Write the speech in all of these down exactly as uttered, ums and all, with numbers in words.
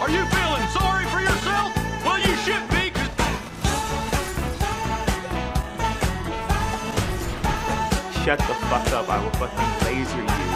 Are you feeling sorry for yourself? Well, you should be, 'cause... Shut the fuck up, I will fucking laser you.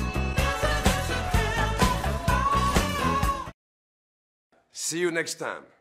See you next time.